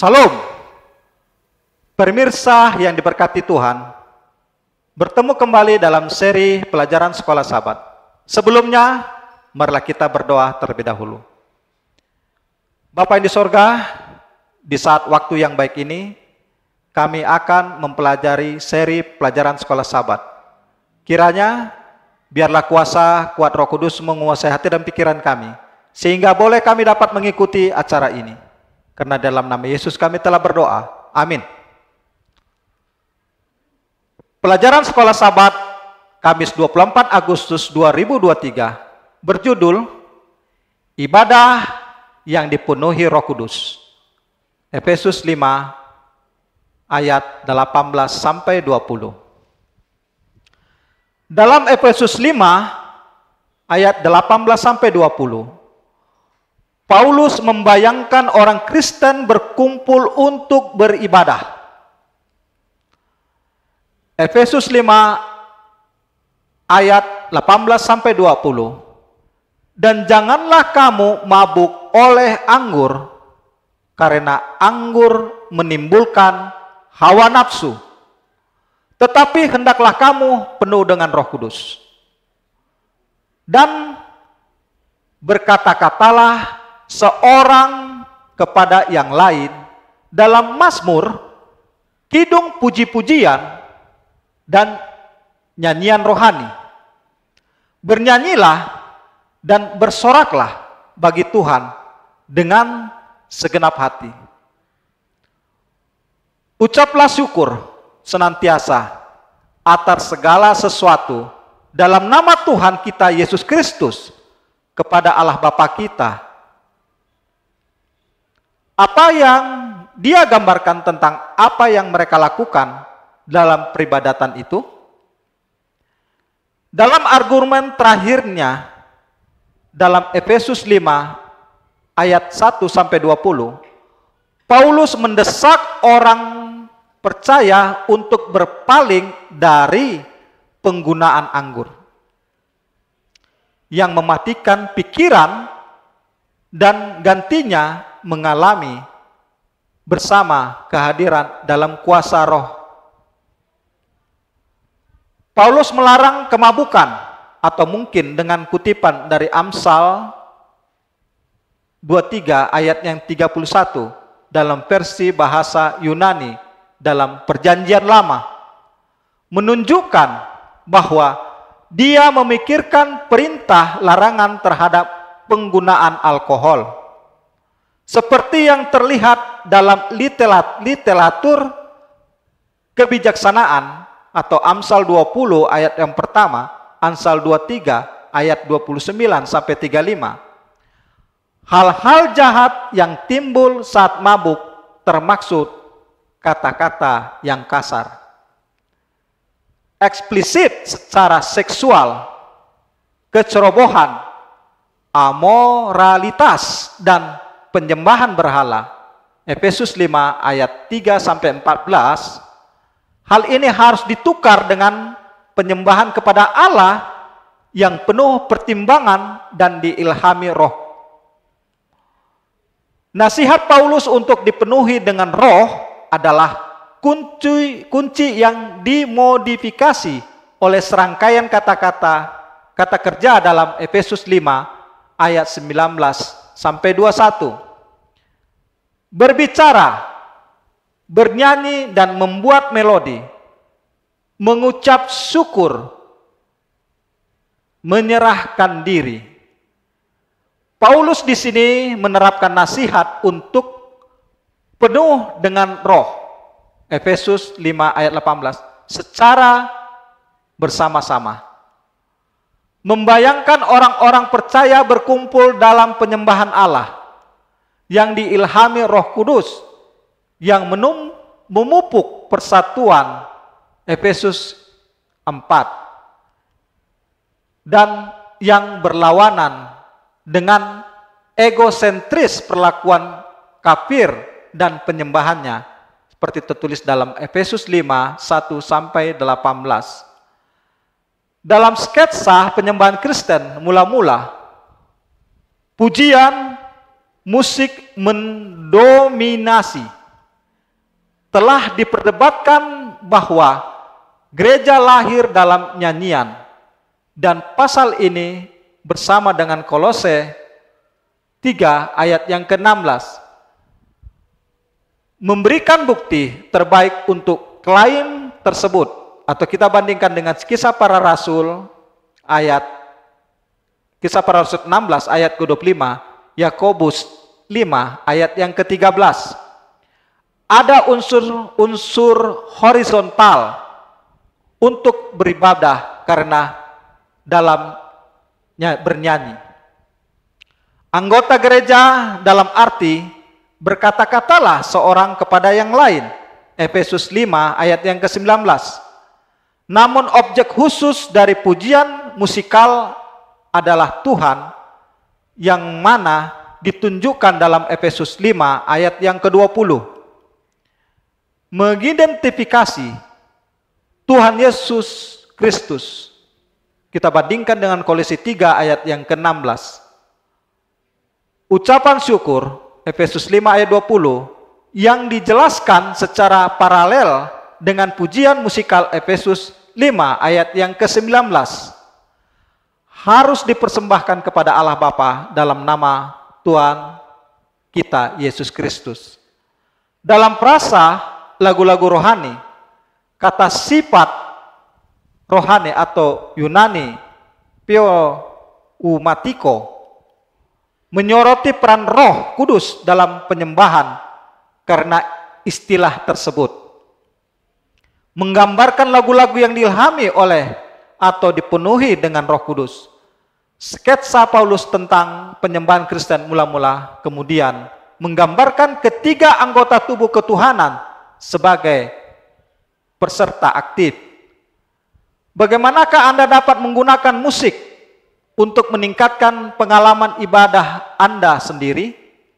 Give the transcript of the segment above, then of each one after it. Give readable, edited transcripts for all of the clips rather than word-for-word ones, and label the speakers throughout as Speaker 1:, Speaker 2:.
Speaker 1: Salam, pemirsa yang diberkati Tuhan. Bertemu kembali dalam seri pelajaran Sekolah Sabat. Sebelumnya, marilah kita berdoa terlebih dahulu. Bapa yang di sorga, di saat waktu yang baik ini, kami akan mempelajari seri pelajaran Sekolah Sabat. Kiranya, biarlah kuasa kuat Roh Kudus menguasai hati dan pikiran kami, sehingga boleh kami dapat mengikuti acara ini. Karena dalam nama Yesus kami telah berdoa. Amin. Pelajaran Sekolah Sabat Kamis 24 Agustus 2023 berjudul Ibadah yang dipenuhi Roh Kudus. Efesus 5 ayat 18 sampai 20. Dalam Efesus 5 ayat 18 sampai 20, Paulus membayangkan orang Kristen berkumpul untuk beribadah. Efesus 5 ayat 18 sampai 20. Dan janganlah kamu mabuk oleh anggur, karena anggur menimbulkan hawa nafsu. Tetapi hendaklah kamu penuh dengan Roh Kudus. Dan berkata-katalah seorang kepada yang lain dalam mazmur, kidung puji-pujian, dan nyanyian rohani. Bernyanyilah dan bersoraklah bagi Tuhan dengan segenap hati. Ucaplah syukur senantiasa atas segala sesuatu dalam nama Tuhan kita Yesus Kristus kepada Allah Bapa kita. Apa yang dia gambarkan tentang apa yang mereka lakukan dalam peribadatan itu? Dalam argumen terakhirnya dalam Efesus 5 ayat 1 sampai 20, Paulus mendesak orang percaya untuk berpaling dari penggunaan anggur yang mematikan pikiran dan gantinya mengalami bersama kehadiran dalam kuasa Roh. Paulus melarang kemabukan, atau mungkin dengan kutipan dari Amsal 23 ayat yang 31 dalam versi bahasa Yunani dalam Perjanjian Lama, menunjukkan bahwa dia memikirkan perintah larangan terhadap penggunaan alkohol. Seperti yang terlihat dalam literatur kebijaksanaan atau Amsal 20 ayat yang pertama, Amsal 23 ayat 29 sampai 35. Hal-hal jahat yang timbul saat mabuk termaksud kata-kata yang kasar, eksplisit secara seksual, kecerobohan, amoralitas, dan penyembahan berhala. Efesus 5 ayat 3 sampai 14. Hal ini harus ditukar dengan penyembahan kepada Allah yang penuh pertimbangan dan diilhami Roh. Nasihat Paulus untuk dipenuhi dengan Roh adalah kunci yang dimodifikasi oleh serangkaian kata kerja dalam Efesus 5 ayat 19 sampai 21. Berbicara, bernyanyi dan membuat melodi, mengucap syukur, menyerahkan diri. Paulus di sini menerapkan nasihat untuk penuh dengan Roh. Efesus 5 ayat 18, secara bersama-sama. Membayangkan orang-orang percaya berkumpul dalam penyembahan Allah yang diilhami Roh Kudus yang memupuk persatuan. Efesus 4, dan yang berlawanan dengan egosentris perlakuan kafir dan penyembahannya, seperti tertulis dalam Efesus 5 1 sampai 18. Dalam sketsa penyembahan Kristen mula-mula, pujian, musik mendominasi telah diperdebatkan bahwa gereja lahir dalam nyanyian, dan pasal ini bersama dengan Kolose 3 ayat yang ke-16 memberikan bukti terbaik untuk klaim tersebut. Atau kita bandingkan dengan Kisah Para Rasul Kisah Para Rasul 16 ayat ke-25, Yakobus 5 ayat yang ke-13. Ada unsur horizontal untuk beribadah karena dalamnya bernyanyi. Anggota gereja dalam arti berkata-katalah seorang kepada yang lain. Efesus 5 ayat yang ke-19. Namun objek khusus dari pujian musikal adalah Tuhan, yang mana ditunjukkan dalam Efesus 5 ayat yang ke-20. Mengidentifikasi Tuhan Yesus Kristus. Kita bandingkan dengan Kolose 3 ayat yang ke-16. Ucapan syukur Efesus 5 ayat 20 yang dijelaskan secara paralel dengan pujian musikal Efesus 5 ayat yang ke-19 harus dipersembahkan kepada Allah Bapa dalam nama Tuhan kita Yesus Kristus. Dalam frasa lagu-lagu rohani, kata sifat rohani atau Yunani pneumatiko menyoroti peran Roh Kudus dalam penyembahan, karena istilah tersebut menggambarkan lagu-lagu yang diilhami oleh atau dipenuhi dengan Roh Kudus. Sketsa Paulus tentang penyembahan Kristen mula-mula kemudian menggambarkan ketiga anggota tubuh ketuhanan sebagai peserta aktif. Bagaimanakah Anda dapat menggunakan musik untuk meningkatkan pengalaman ibadah Anda sendiri?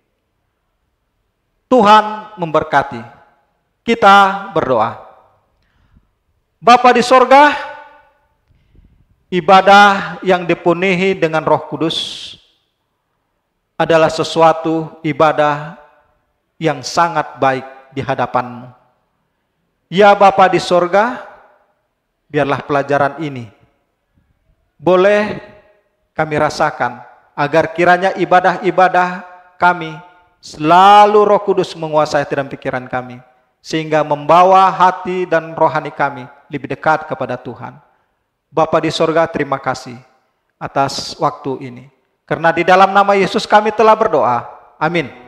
Speaker 1: Tuhan memberkati. Kita berdoa. Bapa di sorga, ibadah yang dipenuhi dengan Roh Kudus adalah sesuatu ibadah yang sangat baik di hadapan-Mu. Ya Bapa di sorga, biarlah pelajaran ini boleh kami rasakan, agar kiranya ibadah-ibadah kami selalu Roh Kudus menguasai hati dan pikiran kami, sehingga membawa hati dan rohani kami lebih dekat kepada Tuhan. Bapa di sorga, terima kasih atas waktu ini. Karena di dalam nama Yesus kami telah berdoa. Amin.